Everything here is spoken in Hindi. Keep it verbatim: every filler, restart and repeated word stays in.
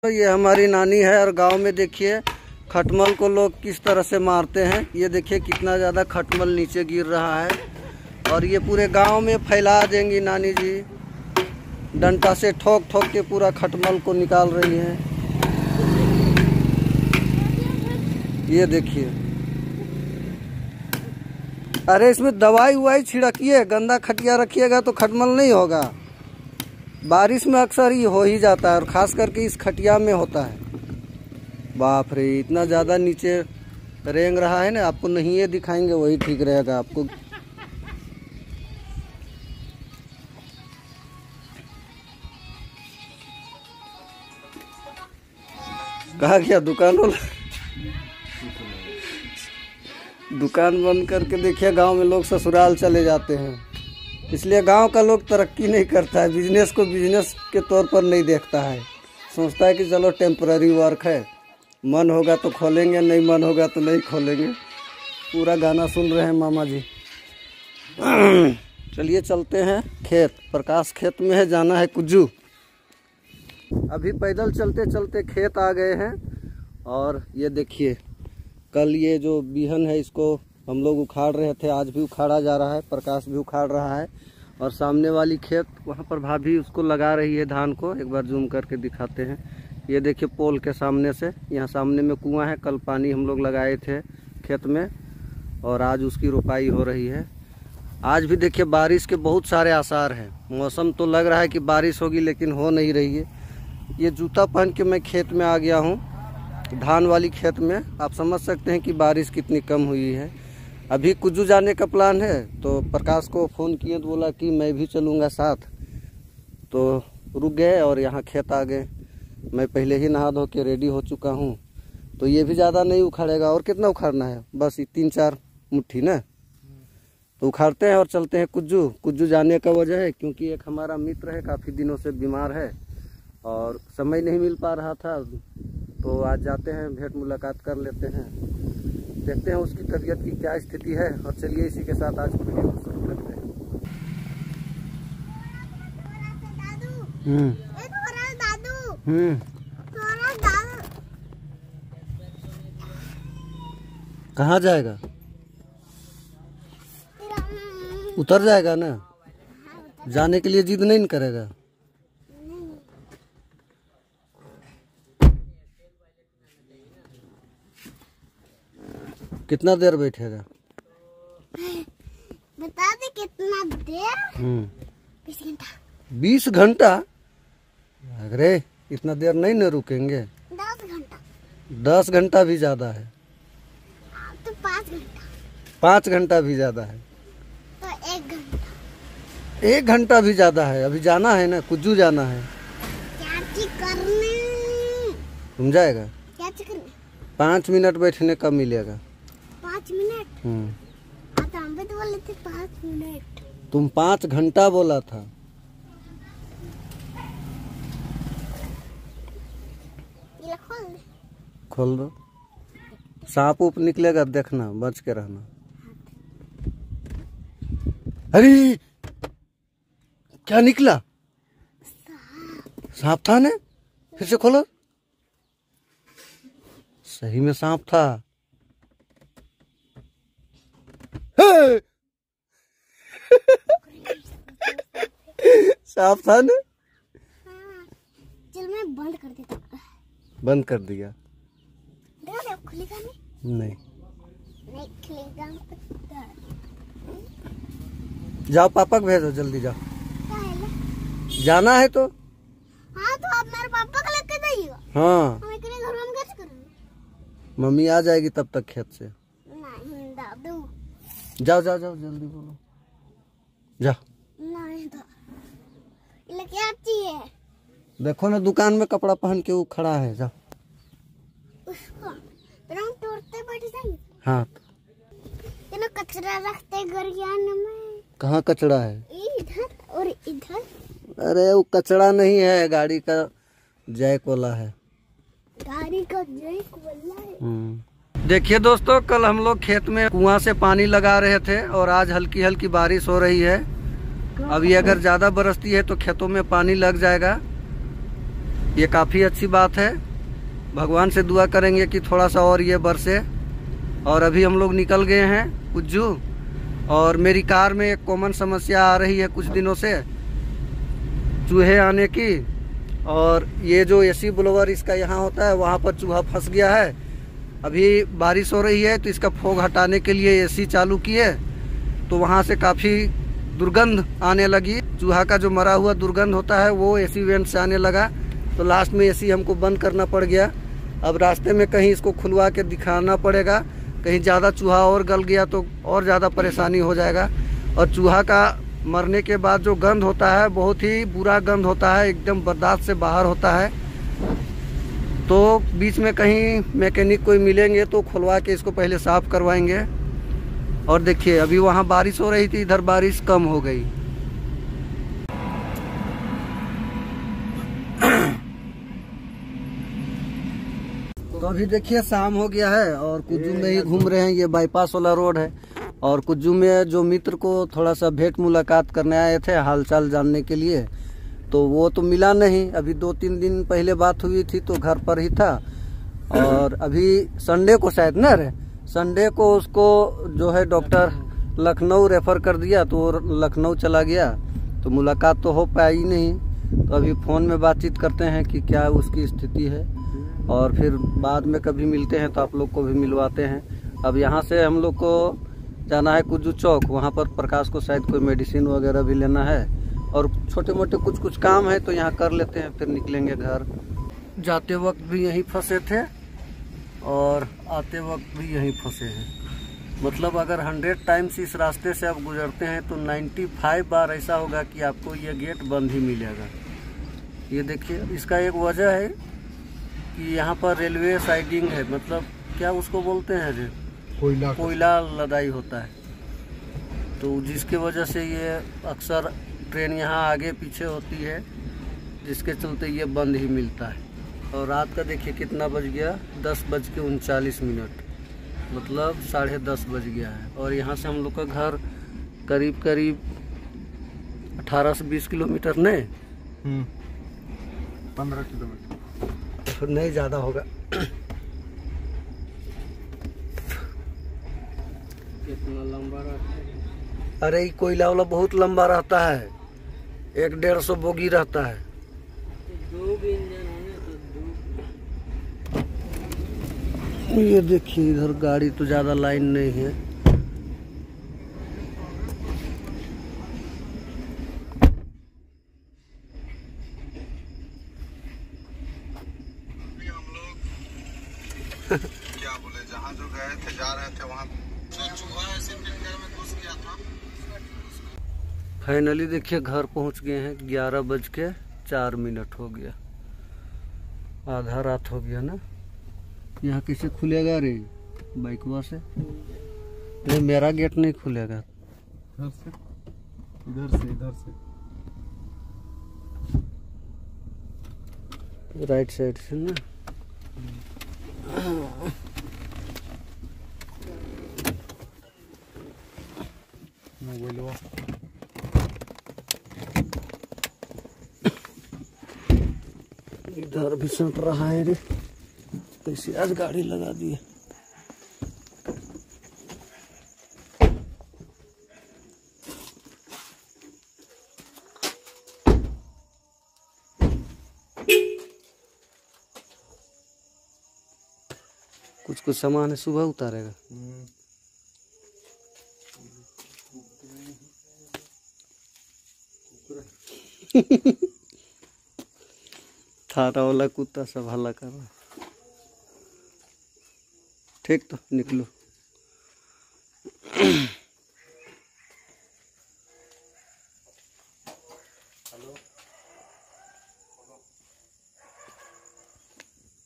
तो ये हमारी नानी है और गांव में देखिए खटमल को लोग किस तरह से मारते हैं। ये देखिए कितना ज़्यादा खटमल नीचे गिर रहा है और ये पूरे गांव में फैला देंगी नानी जी। डंडा से ठोक ठोक के पूरा खटमल को निकाल रही हैं। ये देखिए, अरे इसमें दवाई उवाई छिड़किए, गंदा खटिया रखिएगा तो खटमल नहीं होगा। बारिश में अक्सर ये हो ही जाता है और ख़ास करके इस खटिया में होता है। बाप रे, इतना ज़्यादा नीचे रेंग रहा है ना, आपको नहीं ये दिखाएंगे वही ठीक रहेगा आपको। कहा गया दुकान वाला? दुकान बंद करके देखिए गांव में लोग ससुराल चले जाते हैं। इसलिए गांव का लोग तरक्की नहीं करता है, बिजनेस को बिजनेस के तौर पर नहीं देखता है। सोचता है कि चलो टेम्पररी वर्क है, मन होगा तो खोलेंगे, नहीं मन होगा तो नहीं खोलेंगे। पूरा गाना सुन रहे हैं मामा जी। चलिए चलते हैं खेत। प्रकाश खेत में है, जाना है कुज्जू। अभी पैदल चलते चलते खेत आ गए हैं और ये देखिए कल ये जो बिहन है इसको हम लोग उखाड़ रहे थे, आज भी उखाड़ा जा रहा है। प्रकाश भी उखाड़ रहा है और सामने वाली खेत वहाँ पर भाभी उसको लगा रही है धान को। एक बार जूम करके दिखाते हैं। ये देखिए पोल के सामने से, यहाँ सामने में कुआं है। कल पानी हम लोग लगाए थे खेत में और आज उसकी रोपाई हो रही है। आज भी देखिए बारिश के बहुत सारे आसार हैं। मौसम तो लग रहा है कि बारिश होगी लेकिन हो नहीं रही है। ये जूता पहन के मैं खेत में आ गया हूँ, धान वाली खेत में। आप समझ सकते हैं कि बारिश कितनी कम हुई है। अभी कुज्जू जाने का प्लान है तो प्रकाश को फ़ोन किए तो बोला कि मैं भी चलूँगा साथ, तो रुक गए और यहाँ खेत आ गए। मैं पहले ही नहा धो के रेडी हो चुका हूँ, तो ये भी ज़्यादा नहीं उखाड़ेगा। और कितना उखाड़ना है? बस तीन चार मुट्ठी ना, तो उखाड़ते हैं और चलते हैं कुज्जू। कुज्जू जाने का वजह है क्योंकि एक हमारा मित्र है, काफ़ी दिनों से बीमार है और समय नहीं मिल पा रहा था, तो आज जाते हैं, भेंट मुलाकात कर लेते हैं, देखते हैं उसकी तबीयत की क्या स्थिति है। और चलिए इसी के साथ आज वीडियो को शुरू करते हैं। हम्म हम्म कहाँ जाएगा? उतर जाएगा ना, जाने के लिए जिद नहीं न करेगा। कितना देर बैठेगा? बता दे कितना देर? हम्म बीस घंटा। बीस घंटा? अरे इतना देर नहीं न रुकेंगे। दस घंटा। दस घंटा भी ज्यादा है। तो पाँच घंटा। पाँच घंटा भी ज्यादा है। तो एक घंटा। एक घंटा भी ज्यादा है। अभी जाना है ना, कुज्जू जाना है। क्या चीज करने? तुम जाएगा? क्या चीज करने? पाँच मिनट बैठने का मिलेगा। पाँच मिनट? हम्म आप तो हम भी तो बोले थे पाँच मिनट। तुम पाँच घंटा बोला था। ये खोल दे। खोल दो। सांप ऊप निकलेगा, देखना, बच के रहना। अरे क्या निकला? सांप था ने? फिर से खोलो। सही में सांप था। सांप था ने? हाँ। चल मैं बंद कर देता हूँ। बंद कर दिया? खुलेगा नहीं? नहीं नहीं खुलेगा। जाओ पापा को भेजो, जल्दी जाओ। क्या है? जाना है तो। हाँ तो आप मेरे पापा को लेके जाइएगा। हाँ, हम इतने घर में कैसे करेंगे? मम्मी आ जाएगी तब तक खेत से। नहीं दादू। जाओ जाओ जाओ, जल्दी बोलो, जाओ। नहीं तो ये क्या चाहिए? देखो ना दुकान में कपड़ा पहन के वो खड़ा है, जाओ। उसको फिर हम तोड़ते बैठ जाएंगे। हाँ, ये ना कचरा रखते घर के आने में। कहाँ कचरा है? इधर और इधर। अरे वो कचरा नहीं है, गाड़ी का जैक वाला है। गाड़ी का जैक वाला है। देखिए दोस्तों, कल हम लोग खेत में कुआं से पानी लगा रहे थे और आज हल्की हल्की बारिश हो रही है। अभी अगर ज्यादा बरसती है तो खेतों में पानी लग जाएगा। ये काफ़ी अच्छी बात है। भगवान से दुआ करेंगे कि थोड़ा सा और ये बरसे। और अभी हम लोग निकल गए हैं कुज्जू। और मेरी कार में एक कॉमन समस्या आ रही है कुछ दिनों से, चूहे आने की। और ये जो एसी ब्लोवर इसका यहाँ होता है, वहाँ पर चूहा फंस गया है। अभी बारिश हो रही है तो इसका फोग हटाने के लिए एसी चालू किए तो वहाँ से काफ़ी दुर्गंध आने लगी। चूहा का जो मरा हुआ दुर्गंध होता है वो एसी वेंट से आने लगा। तो लास्ट में एसी हमको बंद करना पड़ गया। अब रास्ते में कहीं इसको खुलवा के दिखाना पड़ेगा, कहीं ज़्यादा चूहा और गल गया तो और ज़्यादा परेशानी हो जाएगा। और चूहा का मरने के बाद जो गंध होता है बहुत ही बुरा गंध होता है, एकदम बर्दाश्त से बाहर होता है। तो बीच में कहीं मैकेनिक कोई मिलेंगे तो खुलवा के इसको पहले साफ़ करवाएंगे। और देखिए अभी वहाँ बारिश हो रही थी, इधर बारिश कम हो गई। तो अभी देखिए शाम हो गया है और कुज्जू में ही घूम रहे हैं। ये बाईपास वाला रोड है। और कुज्जू में जो मित्र को थोड़ा सा भेंट मुलाकात करने आए थे हालचाल जानने के लिए, तो वो तो मिला नहीं। अभी दो तीन दिन पहले बात हुई थी तो घर पर ही था। और अभी संडे को शायद ना रे संडे को उसको जो है डॉक्टर लखनऊ रेफर कर दिया तो वो लखनऊ चला गया। तो मुलाकात तो हो पाई नहीं। तो अभी फ़ोन में बातचीत करते हैं कि क्या उसकी स्थिति है। और फिर बाद में कभी मिलते हैं तो आप लोग को भी मिलवाते हैं। अब यहाँ से हम लोग को जाना है कुज्जू चौक, वहाँ पर प्रकाश को शायद कोई मेडिसिन वगैरह भी लेना है। और छोटे मोटे कुछ कुछ काम है तो यहाँ कर लेते हैं, फिर निकलेंगे घर। जाते वक्त भी यहीं फंसे थे और आते वक्त भी यहीं फंसे हैं। मतलब अगर हंड्रेड टाइम्स इस रास्ते से आप गुजरते हैं तो नाइन्टी फाइव बार ऐसा होगा कि आपको ये गेट बंद ही मिलेगा। ये देखिए, इसका एक वजह है कि यहाँ पर रेलवे साइडिंग है, मतलब क्या उसको बोलते हैं रे, कोयला कोयला लदाई होता है। तो जिसके वजह से ये अक्सर ट्रेन यहाँ आगे पीछे होती है, जिसके चलते ये बंद ही मिलता है। और रात का देखिए कितना बज गया, दस बज के उनचालीस मिनट, मतलब साढ़े दस बज गया है। और यहाँ से हम लोग का घर करीब करीब अठारह से बीस किलोमीटर नहीं, पंद्रह किलोमीटर फिर नहीं ज़्यादा होगा। कितना लंबा रहता है? अरे ये कोयला वाला बहुत लंबा रहता है, एक डेढ़ सौ बोगी रहता है। दो भी इंजन ये देखिए, इधर गाड़ी तो ज़्यादा लाइन नहीं है। क्या बोले, जहाँ जो गए थे जा रहे थे वहाँ चूहा ऐसे घर में घुस गया था। फाइनली देखिए घर पहुँच गए हैं। ग्यारह बज के चार मिनट हो गया, आधा रात हो गया ना। यहाँ कैसे खुलेगा रे बाइकवा से? नहीं, मेरा गेट नहीं खुलेगा। इधर से इधर से इधर से राइट साइड से ना। इधर भी सट रहा है रे, कैसे आज गाड़ी लगा दी है। कुछ कुछ सामान है, सुबह उतारेगा। थारा वाला कुत्ता सब हल्ला कर रहा है। ठीक, तो निकलो।